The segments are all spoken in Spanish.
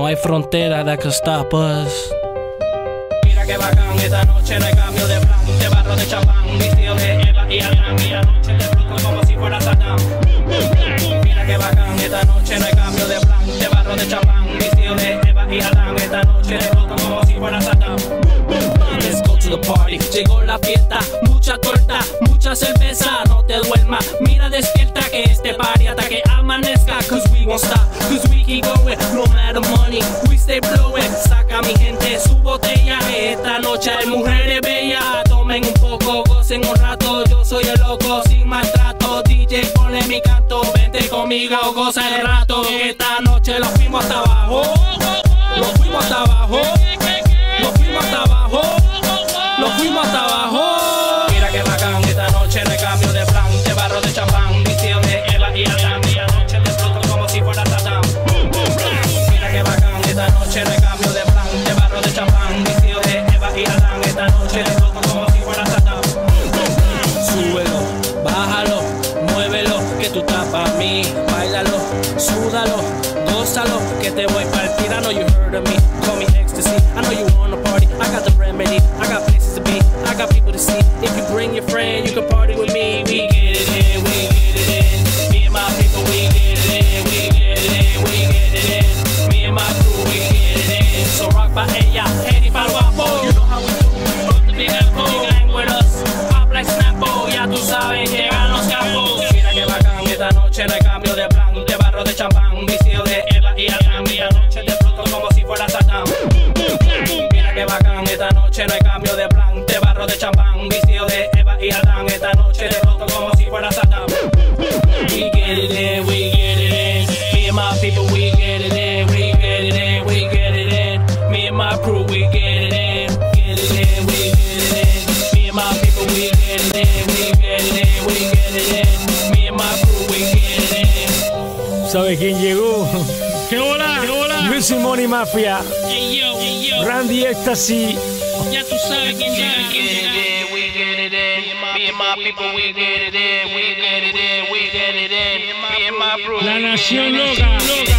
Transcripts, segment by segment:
hay frontera that can stop us. Mira que bacán, esta noche no hay cambio de plan. De barro de champán, vestido de Eva y Adán. Y anoche te fruto como si fuera Satán. Mira que bacán, esta noche no hay cambio de plan. De barro de champán, vestido de Eva y Adán. Esta noche te fruto como si fuera Satán. Let's go to the party, llegó la fiesta. Mucha torta, mucha cerveza, no te duermas. Mira despierta que este party hasta que amanezca. Cause we won't stop, cause we keep going. No matter money, we stay blowing. Saca mi gente su botella. Esta noche hay mujeres bellas. Tomen un poco, gocen un rato. Yo soy el loco sin maltrato. DJ ponle mi canto, vente conmigo, goza el rato. Esta noche los fuimos hasta abajo. Los fuimos hasta abajo. Los fuimos hasta abajo. Los fuimos hasta abajo. Mira que bacán, esta noche no hay cambio de plan. De barro de champán, vestido de Eva y Adán. Y anoche te exploto como si fuera Satán. Mira que bacán, esta noche no hay cambio de plan. De barro de champán, vestido de Eva y Adán. Esta noche te exploto como si fuera Satán. Súbelo, bájalo, muévelo, que tú estás pa' mí. Báilalo, súdalo, gózalo, que te voy pa'l tiro. I know you heard of me, call me ecstasy. I know you wanna party, I got the remedy. I got places to be, I got people to see. If you bring your friend, you can party with me. We get it in, we get it in. Me and my people, we get it in, we get it in, we get it in. Me and my crew, we get it in. So rock pa' ella, Eddie pa'l guapo. You know how we do, fuck the big apple. You hang with us, pop like Snapple. Ya tú sabes, llegan los capos. Mira que bacán, esta noche no hay cambio de plan. De barro de champán, vestido de Eva y Adán. Y anoche te fruto como si fuera Satán. Mira que bacán, esta noche no hay cambio de plan. De barro de champán, vestido de Eva y Adán. Esta noche te fruto como si fuera Satán. We get it in, we get it in. Me and my people, we get it in, we get it in, we get it in. Me and my crew, we get it in, get it in, we get it in. Me and my people, we get it in, we get it in, we get it in. Me and my crew, we get it in. ¿Sabe quién llegó? ¡Qué hola! ¡Qué hola! Luis Money Mafia, Ey yo, Randy Ecstasy. ya tú sabes quién llega. We get it in. Me and my people, we get it in, we get it in, we get it in. Me and my crew, La nación loca.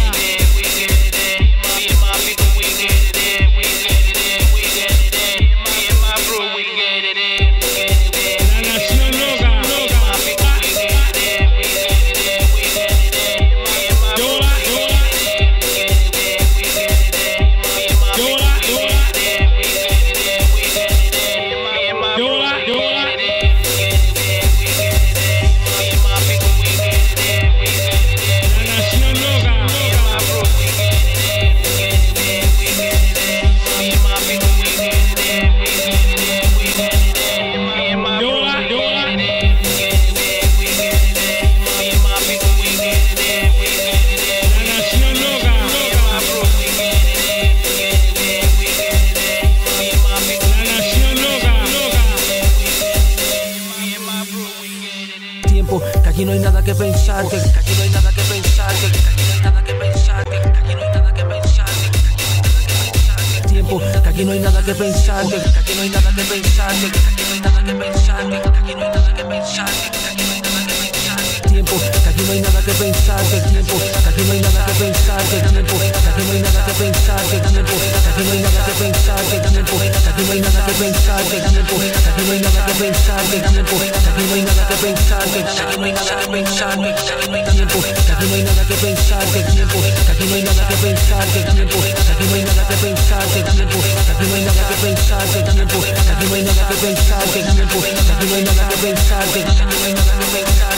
Que aquí no hay nada que pensar, que aquí no hay nada que pensar, que aquí no hay nada que pensar, que aquí no hay nada que pensar, tiempo, que aquí no hay nada que pensar, que aquí no hay nada que pensar, que aquí no hay nada que pensar, que aquí no hay nada que pensar, que aquí no hay nada que pensar, tiempo, que aquí no hay nada que pensar, que tiempo, que aquí no hay nada que pensar, que tiempo, que aquí no hay nada que pensar, que tiempo, que aquí no hay nada que pensar, que tiempo, que aquí no hay nada que pensar, que tiempo, que aquí no hay nada que pensar, que tiempo, que aquí no hay nada que pensar, que aquí no hay nada que pensar, que aquí no hay tiempo, que aquí no hay nada que pensar, que tiempo, que aquí no hay nada que pensar, que tiempo, que aquí no hay nada que pensar, que tiempo, que aquí no hay nada que pensar, que tiempo, que aquí no hay nada que pensar, que tiempo, que aquí no hay nada que pensar, que aquí no hay nada que pensar.